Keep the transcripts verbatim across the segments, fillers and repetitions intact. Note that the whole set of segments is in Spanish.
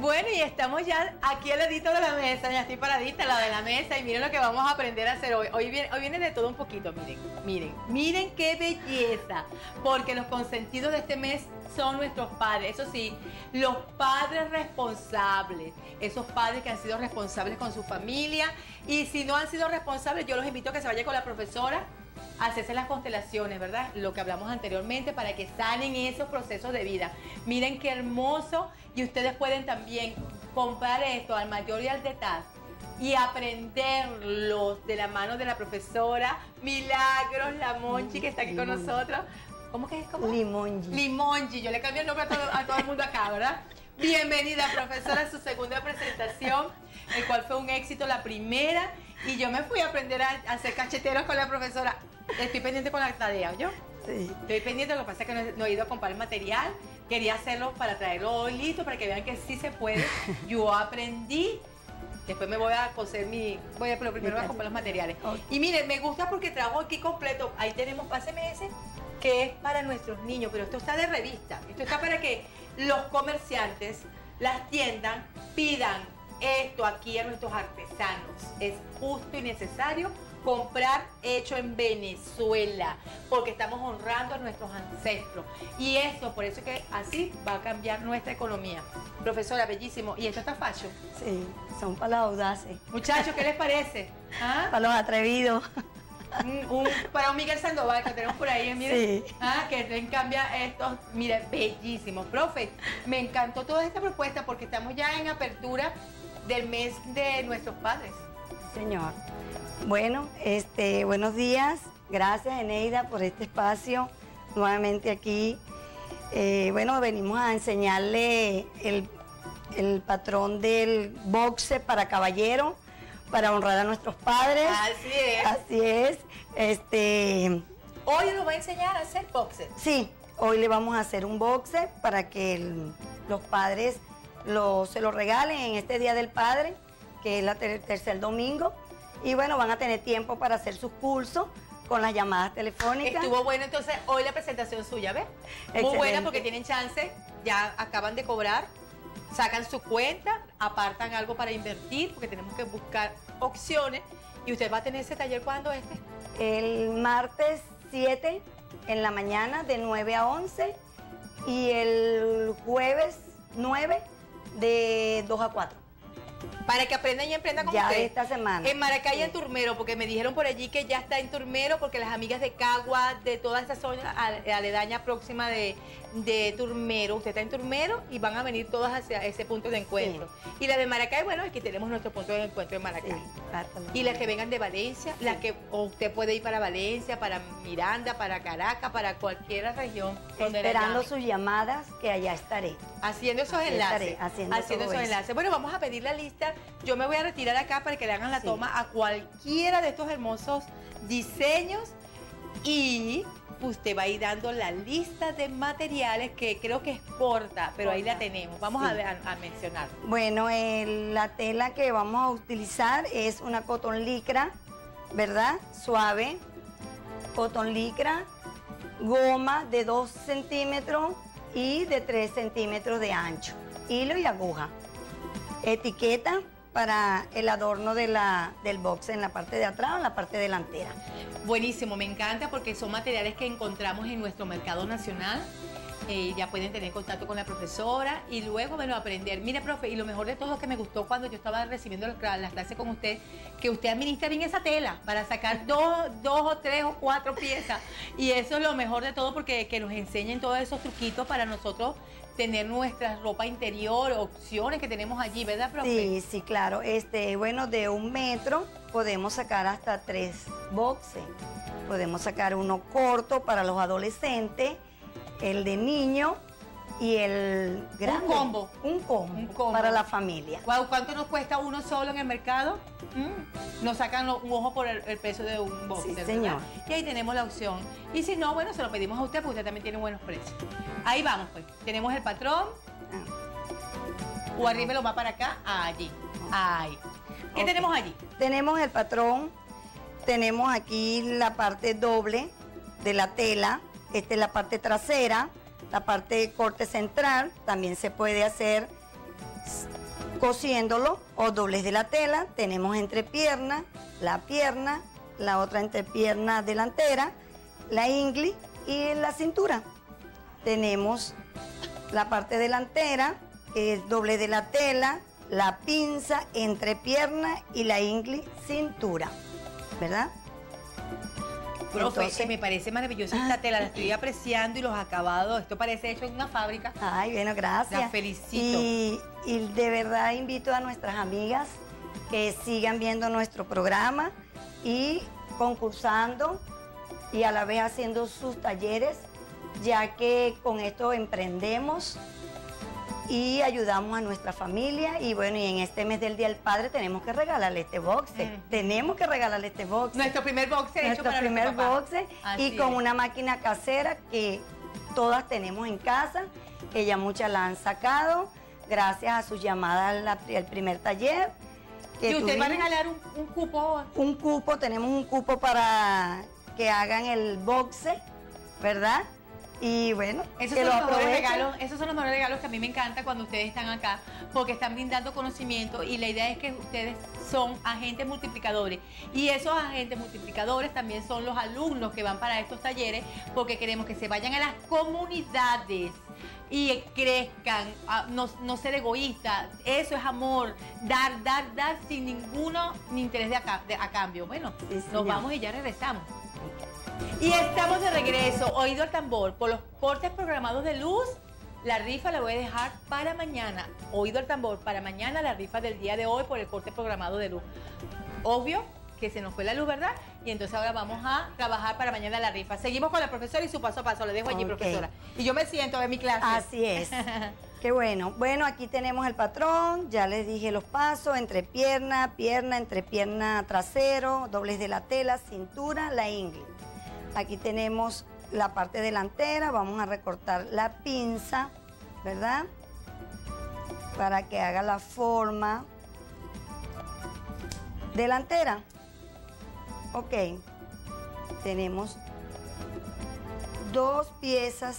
Bueno, y estamos ya aquí al ladito de la mesa, ya estoy paradita al lado de la mesa y miren lo que vamos a aprender a hacer hoy. Hoy viene, hoy viene de todo un poquito, miren, miren, miren qué belleza, porque los consentidos de este mes son nuestros padres, eso sí, los padres responsables, esos padres que han sido responsables con su familia, y si no han sido responsables, yo los invito a que se vayan con la profesora a hacerse las constelaciones, ¿verdad? Lo que hablamos anteriormente, para que salen esos procesos de vida. Miren qué hermoso, y ustedes pueden también comprar esto al mayor y al detalle y aprenderlos de la mano de la profesora Milagros Lamonchi, que está aquí con nosotros. ¿Cómo que es? ¿Cómo? Limongi. Limongi. Yo le cambié el nombre a todo, a todo el mundo acá, ¿verdad? Bienvenida, profesora, a su segunda presentación, el cual fue un éxito la primera, y yo me fui a aprender a, a hacer cacheteros con la profesora. Estoy pendiente con la tarea, ¿yo? Sí. Estoy pendiente, lo que pasa es que no he, no he ido a comprar el material. Quería hacerlo para traerlo hoy listo, para que vean que sí se puede. Yo aprendí. Después me voy a coser mi... Voy a, pero primero voy a comprar los materiales. Okay. Y miren, me gusta porque trajo aquí completo. Ahí tenemos, páseme ese, que es para nuestros niños, pero esto está de revista. Esto está para que los comerciantes, las tiendas, pidan esto aquí a nuestros artesanos. Es justo y necesario comprar hecho en Venezuela, porque estamos honrando a nuestros ancestros. Y eso, por eso que así va a cambiar nuestra economía. Profesora, bellísimo. ¿Y esto está fashion? Sí, son para los audaces. Muchachos, ¿qué les parece? ¿Ah? Para los atrevidos. Un, un, para un Miguel Sandoval que tenemos por ahí, miren, sí. ah, que cambia estos, miren, bellísimos. Profe, me encantó toda esta propuesta porque estamos ya en apertura del mes de nuestros padres. Señor. Bueno, este, buenos días. Gracias, Eneida, por este espacio. Nuevamente aquí. Eh, bueno, venimos a enseñarle el, el patrón del boxe para caballero, para honrar a nuestros padres. Así es. Así es. Este, hoy nos va a enseñar a hacer boxe. Sí, hoy le vamos a hacer un boxe para que el, los padres lo, se lo regalen en este Día del Padre, que es el ter, tercer domingo. Y bueno, van a tener tiempo para hacer sus cursos con las llamadas telefónicas. Estuvo bueno, entonces hoy la presentación suya, ¿ves? Muy buena porque tienen chance, ya acaban de cobrar, sacan su cuenta, apartan algo para invertir, porque tenemos que buscar opciones. ¿Y usted va a tener ese taller cuándo este? El martes siete en la mañana de nueve a once y el jueves nueve de dos a cuatro. Para que aprendan y emprendan con ya ustedes. Ya esta semana. En Maracay, sí. En Turmero, porque me dijeron por allí que ya está en Turmero, porque las amigas de Cagua, de toda esa zona aledaña próxima de, de Turmero, usted está en Turmero y van a venir todas hacia ese punto de encuentro. Sí. Y la de Maracay, bueno, aquí tenemos nuestro punto de encuentro en Maracay. Sí, y las que vengan de Valencia, sí. Las que o usted puede ir para Valencia, para Miranda, para Caracas, para cualquier región. Esperando sus llamadas, que allá estaré. Haciendo esos Así enlaces. Estaré, haciendo haciendo esos eso. enlaces. Bueno, vamos a pedir la lista. Yo me voy a retirar acá para que le hagan la sí. toma a cualquiera de estos hermosos diseños y usted va a ir dando la lista de materiales que creo que es corta, pero ahí la tenemos. Vamos sí. a, a, a mencionar. Bueno, eh, la tela que vamos a utilizar es una cotón licra, ¿verdad? Suave, cotón licra, goma de dos centímetros y de tres centímetros de ancho, hilo y aguja. Etiqueta para el adorno de la, del box en la parte de atrás o en la parte delantera. Buenísimo, me encanta porque son materiales que encontramos en nuestro mercado nacional. Eh, ya pueden tener contacto con la profesora y luego, bueno, aprender. Mire, profe, y lo mejor de todo es que me gustó cuando yo estaba recibiendo las, las clases con usted, que usted administra bien esa tela para sacar dos, dos o tres o cuatro piezas. Y eso es lo mejor de todo porque que nos enseñen todos esos truquitos para nosotros tener nuestra ropa interior, opciones que tenemos allí, ¿verdad, profe? Sí, sí, claro. Este, bueno, de un metro podemos sacar hasta tres boxes. Podemos sacar uno corto para los adolescentes, el de niño y el grande. Un combo. Un combo, un combo para la familia. Wow, ¿cuánto nos cuesta uno solo en el mercado? Mm. Nos sacan un ojo por el, el peso de un box. Sí, señor. Y ahí tenemos la opción. Y si no, bueno, se lo pedimos a usted porque usted también tiene buenos precios. Ahí vamos, pues. Tenemos el patrón. Ah. O arriba lo va para acá, allí. Ahí. ¿Qué okay. tenemos allí? Tenemos el patrón. Tenemos aquí la parte doble de la tela. Esta es la parte trasera, la parte de corte central. También se puede hacer cosiéndolo o doblez de la tela. Tenemos entrepierna, la pierna, la otra entrepierna delantera, la ingle y la cintura. Tenemos la parte delantera, que es doblez de la tela, la pinza, entrepierna y la ingle, cintura, ¿verdad? Profe, Entonces, me parece maravillosa esta tela, la estoy apreciando y los acabados. Esto parece hecho en una fábrica. Ay, bueno, gracias. La felicito. Y, y de verdad invito a nuestras amigas que sigan viendo nuestro programa y concursando y a la vez haciendo sus talleres, ya que con esto emprendemos y ayudamos a nuestra familia. Y bueno, y en este mes del Día del Padre tenemos que regalarle este boxe. Mm. Tenemos que regalarle este boxe. Nuestro primer boxe hecho Nuestro para primer nuestro papá. boxe. Así Y con es. una máquina casera que todas tenemos en casa, que ya muchas la han sacado, gracias a sus llamadas al, al primer taller. Que ¿Y usted va a tuvimos. regalar un, un cupo? Un cupo, tenemos un cupo para que hagan el boxe, ¿verdad? Y bueno, Esos que son, lo los mejores aprovechen. regalos, esos son los mejores regalos que a mí me encanta cuando ustedes están acá, porque están brindando conocimiento y la idea es que ustedes son agentes multiplicadores. Y esos agentes multiplicadores también son los alumnos que van para estos talleres, porque queremos que se vayan a las comunidades y crezcan, a no, no ser egoístas. Eso es amor, dar, dar, dar sin ninguno ni interés de, acá, de a cambio. Bueno, Sí, nos señor. vamos y ya regresamos. Y estamos de regreso, oído al tambor, por los cortes programados de luz. La rifa la voy a dejar para mañana. Oído al tambor, para mañana la rifa del día de hoy por el corte programado de luz. Obvio que se nos fue la luz, ¿verdad? Y entonces ahora vamos a trabajar para mañana la rifa. Seguimos con la profesora y su paso a paso. Le dejo allí, Ok. profesora. Y yo me siento en mi clase. Así es. Qué bueno. Bueno, aquí tenemos el patrón, ya les dije los pasos, entrepierna, pierna, entrepierna trasero, doblez de la tela, cintura, la ingle. Aquí tenemos la parte delantera, vamos a recortar la pinza, ¿verdad? Para que haga la forma delantera. Ok, tenemos dos piezas,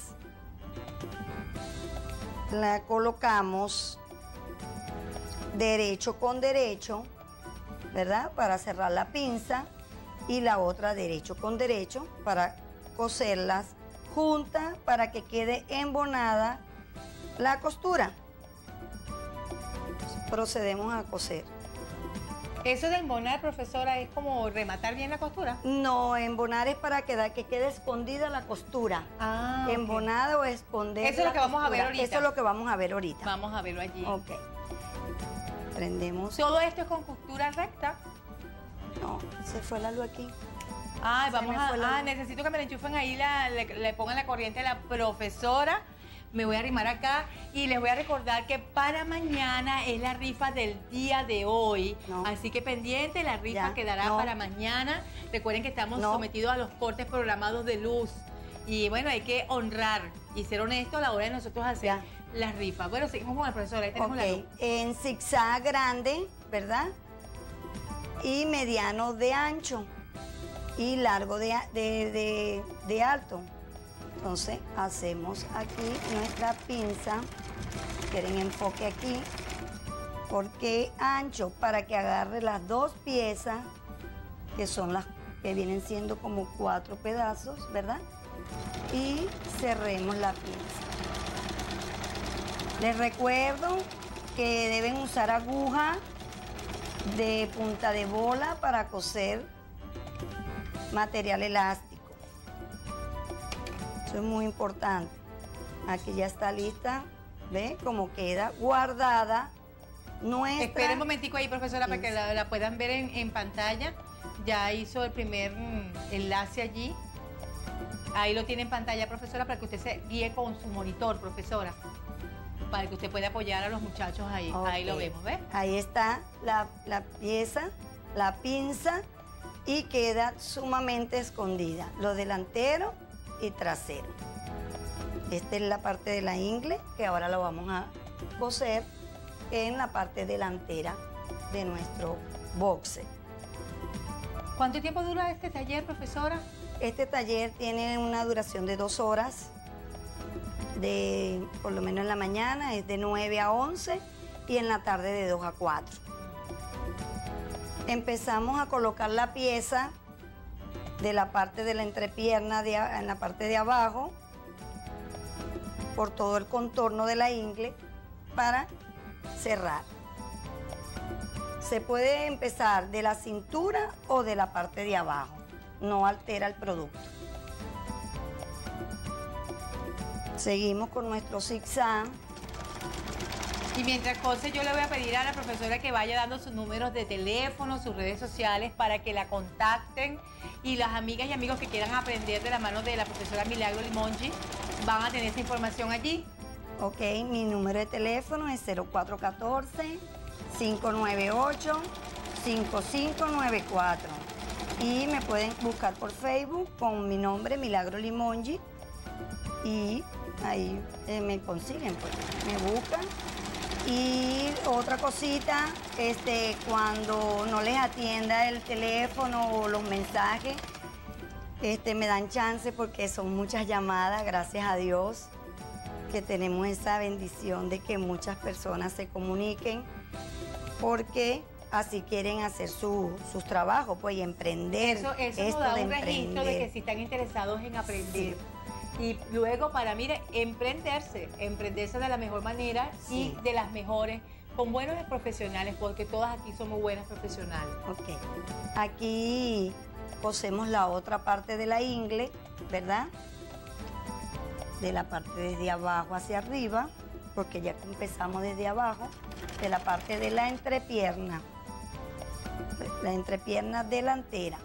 la colocamos derecho con derecho, ¿verdad? Para cerrar la pinza. Y la otra derecho con derecho para coserlas juntas para que quede embonada la costura. Entonces, procedemos a coser. Eso de embonar, profesora, es como rematar bien la costura. No, embonar es para que, que quede escondida la costura. Ah, ok. Embonado o esconder. Eso es lo la que vamos a ver costura. ahorita. Eso es lo que vamos a ver ahorita. Vamos a verlo allí. Ok. Prendemos. Todo esto es con costura recta. No, se fue la luz aquí. Ay, Se vamos me a. fue la Ah, luz. necesito que me le enchufen ahí, la, le, le pongan la corriente a la profesora. Me voy a arrimar acá y les voy a recordar que para mañana es la rifa del día de hoy. No. Así que pendiente, la rifa Ya, quedará no. para mañana. Recuerden que estamos No. sometidos a los cortes programados de luz. Y bueno, hay que honrar y ser honesto a la hora de nosotros hacer Ya. las rifas. Bueno, seguimos con la profesora. Ahí tenemos Ok, la luz. en zigzag grande, ¿verdad? Y mediano de ancho y largo de, a- de, de- de alto. Entonces hacemos aquí nuestra pinza, quieren enfoque aquí, porque ancho para que agarre las dos piezas, que son las que vienen siendo como cuatro pedazos, ¿verdad? Y cerremos la pinza. Les recuerdo que deben usar aguja de punta de bola para coser material elástico. Eso es muy importante. Aquí ya está lista, ¿ve? Cómo queda guardada nuestra. Esperen un momentico ahí, profesora, para que pinza. la, la puedan ver en, en pantalla. Ya hizo el primer mm, enlace allí. Ahí lo tiene en pantalla, profesora, para que usted se guíe con su monitor, profesora. Para que usted pueda apoyar a los muchachos ahí. Ahí lo Ok. vemos, ¿ves? Ahí está la, la pieza, la pinza, y queda sumamente escondida, lo delantero y trasero. Esta es la parte de la ingle, que ahora lo vamos a coser en la parte delantera de nuestro boxe. ¿Cuánto tiempo dura este taller, profesora? Este taller tiene una duración de dos horas, de, por lo menos en la mañana, es de nueve a once, y en la tarde de dos a cuatro. Empezamos a colocar la pieza de la parte de la entrepierna de, en la parte de abajo por todo el contorno de la ingle para cerrar. Se puede empezar de la cintura o de la parte de abajo, no altera el producto. Seguimos con nuestro zigzag. Y mientras cose, yo le voy a pedir a la profesora que vaya dando sus números de teléfono, sus redes sociales, para que la contacten. Y las amigas y amigos que quieran aprender de la mano de la profesora Milagro Limongi van a tener esa información allí. Ok, mi número de teléfono es cero cuatro uno cuatro, cinco nueve ocho, cinco cinco nueve cuatro. Y me pueden buscar por Facebook con mi nombre, Milagro Limongi. Y ahí eh, me consiguen, pues, me buscan. Y otra cosita, este, cuando no les atienda el teléfono o los mensajes, este, me dan chance porque son muchas llamadas, gracias a Dios, que tenemos esa bendición de que muchas personas se comuniquen, porque así quieren hacer su, sus trabajos, pues, y emprender. Eso, eso esto nos da de un registro emprender. de que si están interesados en aprender. Sí. Y luego para, mire, emprenderse, emprenderse de la mejor manera Sí. y de las mejores, con buenos profesionales, porque todas aquí somos buenas profesionales. Ok. Aquí cosemos la otra parte de la ingle, ¿verdad? De la parte desde abajo hacia arriba, porque ya empezamos desde abajo, de la parte de la entrepierna, la entrepierna delantera.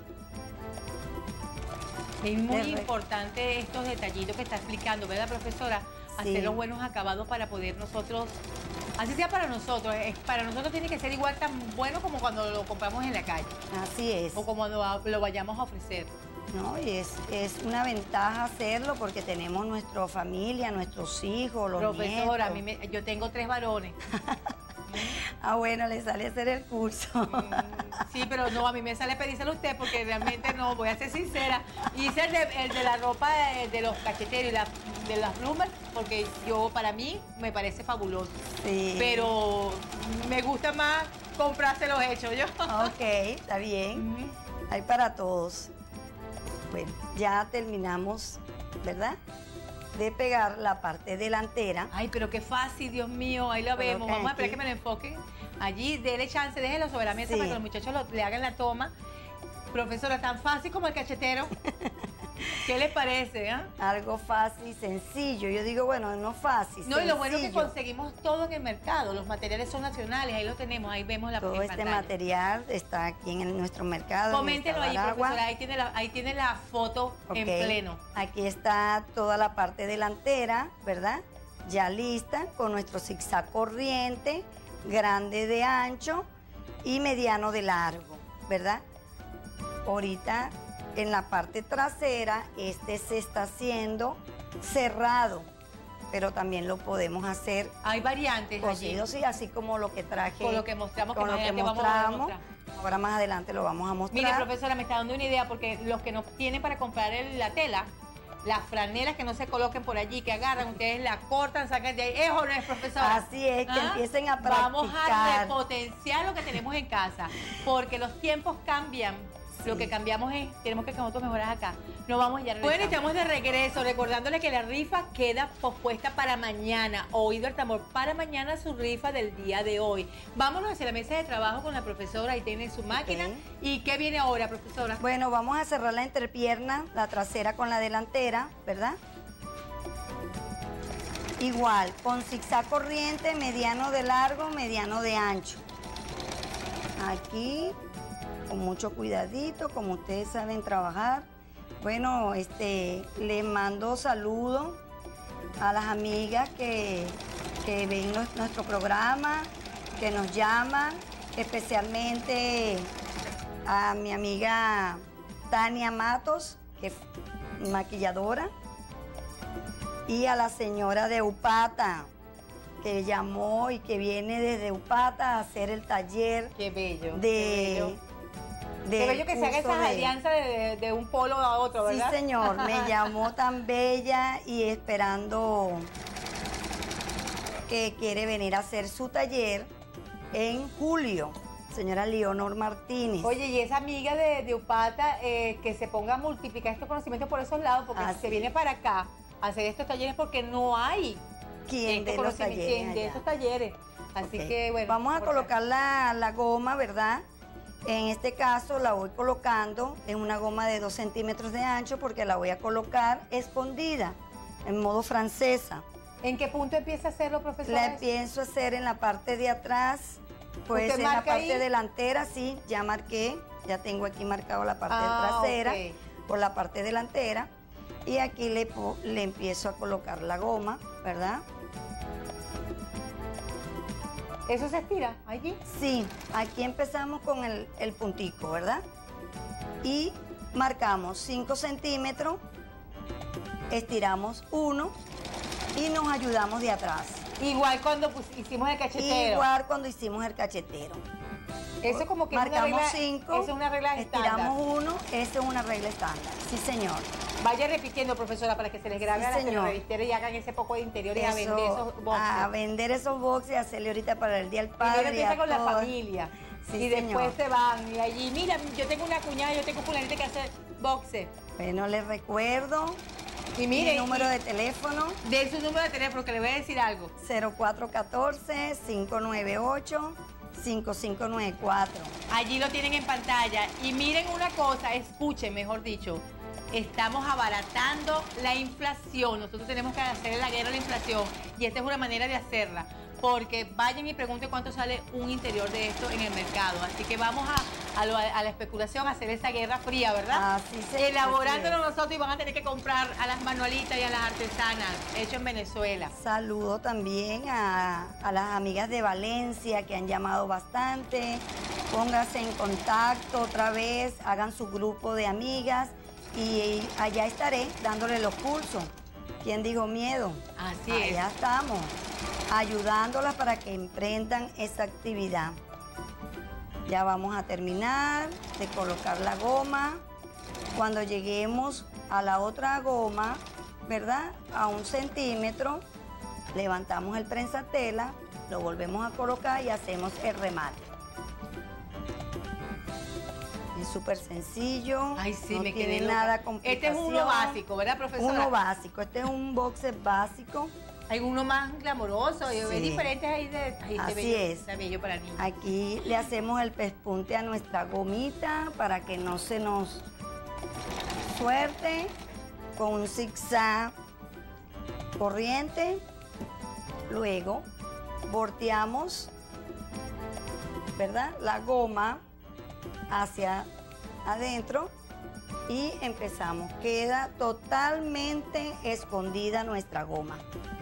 Es muy De re- importante estos detallitos que está explicando, ¿verdad, profesora? Sí. Hacer los buenos acabados para poder nosotros, así sea para nosotros, es, para nosotros tiene que ser igual tan bueno como cuando lo compramos en la calle Así es, o como lo, lo vayamos a ofrecer. ¿no? Y es, es una ventaja hacerlo porque tenemos nuestra familia, nuestros hijos, los Profesora, a nietos. mí me- yo tengo tres varones. Ah, bueno, le sale hacer el curso. Mm, Sí, pero no, a mí me sale pedírselo a usted porque realmente no, voy a ser sincera. Hice el de, el de la ropa de, de los cacheteros y la, de las plumas porque yo, para mí, me parece fabuloso. Sí. Pero me gusta más comprárselos hechos yo. Ok, está bien. Ujú. Hay para todos. Bueno, ya terminamos, ¿verdad? De pegar la parte delantera. Ay, pero qué fácil, Dios mío, ahí lo Coloca vemos. Vamos a esperar aquí. que me lo enfoquen. Allí, déle chance, déjelo sobre la mesa Sí. para que los muchachos lo- le hagan la toma. Profesora, tan fácil como el cachetero. ¿Qué les parece? ah? Algo fácil, sencillo. Yo digo, bueno, no fácil, No, y lo bueno es que sencillo. conseguimos todo en el mercado. Los materiales son nacionales, ahí lo tenemos, ahí vemos la Todo en este pantalla. material está aquí en el- nuestro mercado. en Coméntenlo ahí, Aragua. profesora, ahí tiene la, ahí tiene la foto en Ok. pleno. Aquí está toda la parte delantera, ¿verdad? Ya lista, con nuestro zigzag corriente, grande de ancho y mediano de largo, ¿verdad? Ahorita en la parte trasera, este se está haciendo cerrado, pero también lo podemos hacer Hay variantes allí, cosido, sí, así como lo que traje. con lo que mostramos, que con más lo que adelante vamos a mostramos. mostrar. Ahora más adelante lo vamos a mostrar. Mire, profesora, me está dando una idea porque los que no tienen para comprar el- la tela, las franelas que no se coloquen por allí, que agarran, ustedes la cortan, sacan de ahí. Eso no es, profesora. Así es, que ¿Ah? empiecen a Vamos a practicar. repotenciar lo que tenemos en casa, porque los tiempos cambian. Sí. Lo que cambiamos es, tenemos que nosotros mejorar acá. No vamos ya. Bueno, estamos de regreso, recordándole que la rifa queda pospuesta para mañana. Oído el tambor, para mañana su rifa del día de hoy. Vámonos hacia la mesa de trabajo con la profesora, ahí tiene su máquina. Ok. ¿Y qué viene ahora, profesora? Bueno, vamos a cerrar la entrepierna, la trasera con la delantera, ¿verdad? Igual, con zigzag corriente, mediano de largo, mediano de ancho. Aquí, con mucho cuidadito, como ustedes saben trabajar. Bueno, este, les mando saludos a las amigas que, que ven nos- nuestro programa, que nos llaman, especialmente a mi amiga Tania Matos, que es maquilladora, y a la señora de Upata, que llamó y que viene desde Upata a hacer el taller Qué bello. de... qué bello. de Qué bello que se haga curso esa de- alianza de, de- de un polo a otro, Sí, ¿verdad? señor, me llamó tan bella y esperando que quiere venir a hacer su taller en julio. Señora Leonor Martínez. Oye, y esa amiga de, de Upata, eh, que se ponga a multiplicar estos conocimientos por esos lados, porque Ah, si sí. se viene para acá a hacer estos talleres porque no hay ¿Quién este de los conocimiento, talleres quien de allá? esos talleres. Así Ok. que, bueno. Vamos a por- colocar la, la goma, ¿verdad? En este caso la voy colocando en una goma de dos centímetros de ancho porque la voy a colocar escondida, en modo francesa. ¿En qué punto empieza a hacerlo, profesora? La empiezo a hacer en la parte de atrás, pues ¿Usted en la marca parte ahí? delantera, sí, ya marqué, ya tengo aquí marcado la parte Ah, trasera ok. por la parte delantera y aquí le, po- le empiezo a colocar la goma, ¿verdad? ¿Eso se estira allí? Sí, aquí empezamos con el, el puntico, ¿verdad? Y marcamos cinco centímetros, estiramos uno y nos ayudamos de atrás. Igual cuando pues, hicimos el cachetero. Igual cuando hicimos el cachetero. Eso como que es una Marcamos regla, cinco, eso es una regla estándar. estiramos uno, esa es una regla estándar. Sí, señor. Vaya repitiendo, profesora, para que se les grabe Sí, a las señor. telerevisteras y hagan ese poco de interiores a Eso, vender esos boxes. a vender esos boxes, a hacerle ahorita para el Día del Padre. Primero empieza a con la todos. familia. Sí, y señor. después se van. Y allí, mira, yo tengo una cuñada, yo tengo fulanita que hace boxe. Bueno, les recuerdo Y mi mire, número y- de teléfono de su número de teléfono, que le voy a decir algo. cero cuatro uno cuatro, cinco nueve ocho, cinco cinco nueve cuatro. Allí lo tienen en pantalla. Y miren una cosa, escuchen, mejor dicho. Estamos abaratando la inflación. Nosotros tenemos que hacer la guerra a la inflación. Y esta es una manera de hacerla. Porque vayan y pregunten cuánto sale un interior de esto en el mercado. Así que vamos a, a, lo- a la especulación, a hacer esa guerra fría, ¿verdad? Así se- Elaborándolo así es. nosotros y van a tener que comprar a las manualitas y a las artesanas, hecho en Venezuela. Saludo también a, a las amigas de Valencia que han llamado bastante. Pónganse en contacto otra vez, hagan su grupo de amigas y allá estaré dándole los cursos. ¿Quién dijo miedo? Así Allá es. estamos, ayudándolas para que emprendan esta actividad. Ya vamos a terminar de colocar la goma. Cuando lleguemos a la otra goma, ¿verdad? A un centímetro, levantamos el prensatela, lo volvemos a colocar y hacemos el remate. Es súper sencillo, Ay, sí, no me tiene quedé loca. nada Este es complicación. uno básico, ¿verdad, profesora? Uno básico, este es un boxer básico. Hay uno más glamoroso, y Sí. hay diferentes ahí de... Ay, este Así bello, es. está bello para niños. Aquí le hacemos el pespunte a nuestra gomita para que no se nos suerte con un zigzag corriente. Luego volteamos, ¿verdad? La goma hacia adentro y empezamos. Queda totalmente escondida nuestra goma.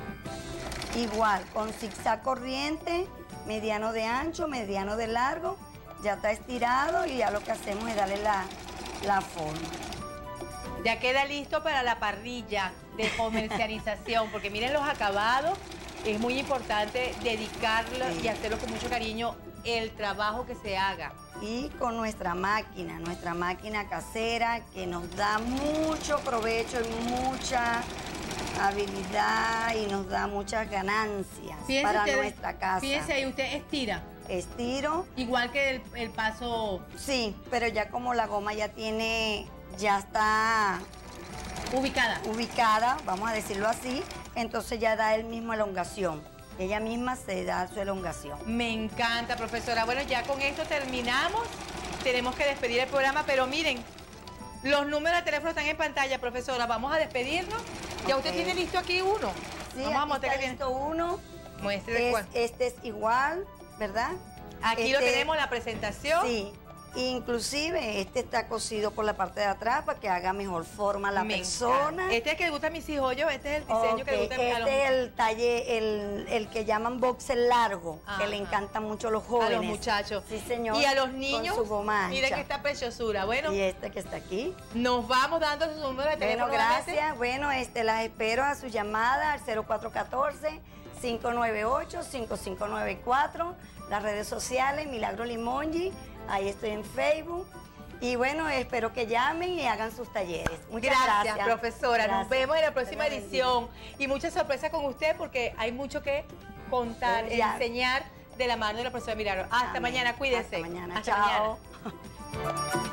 Igual, con zigzag corriente, mediano de ancho, mediano de largo, ya está estirado y ya lo que hacemos es darle la, la forma. Ya queda listo para la parrilla de comercialización, porque miren los acabados, es muy importante dedicarlo Sí. y hacerlo con mucho cariño, el trabajo que se haga. Y con nuestra máquina, nuestra máquina casera que nos da mucho provecho y mucha habilidad y nos da muchas ganancias Fíjense para ustedes, nuestra casa. Fíjense ahí, usted estira, Estiro, igual que el, el paso sí, pero ya como la goma ya tiene, ya está ubicada. ubicada, vamos a decirlo así, entonces ya da el mismo elongación. Ella misma se da su elongación. Me encanta, profesora. Bueno, ya con esto terminamos. Tenemos que despedir el programa, pero miren, los números de teléfono están en pantalla, profesora. Vamos a despedirnos. Ya usted Ok. tiene listo aquí uno. Sí, Vamos a aquí mostrar está que tiene. listo uno. Muestre Es- cuál. este es igual, ¿verdad? Aquí lo Este- tenemos, la presentación. Sí, inclusive este está cosido por la parte de atrás para que haga mejor forma la Me persona. encanta. Este es el que le gusta a mis hijos, yo. Este es el diseño que le Ok, gusta a los, este es el talle, el, el que llaman boxer largo, que le Ajá. encanta mucho a los a jóvenes. los muchachos. Sí, señor. Y a los niños. Con su goma Mira ancha. que esta preciosura. Bueno, Y este que está aquí. nos vamos dando su número de teléfono. Bueno, nuevamente. gracias. Bueno, este, las espero a su llamada al cero cuatro uno cuatro, cinco nueve ocho, cinco cinco nueve cuatro. Las redes sociales, Milagro Limongi. Ahí estoy en Facebook. Y bueno, espero que llamen y hagan sus talleres. Muchas Gracias, gracias. profesora. Nos Gracias. vemos en la próxima Dios la bendiga. edición. Y mucha sorpresa con usted porque hay mucho que contar, Enseñar. enseñar de la mano de la profesora Milagros. Hasta Amén. mañana, cuídense. Hasta mañana, Hasta chao. mañana.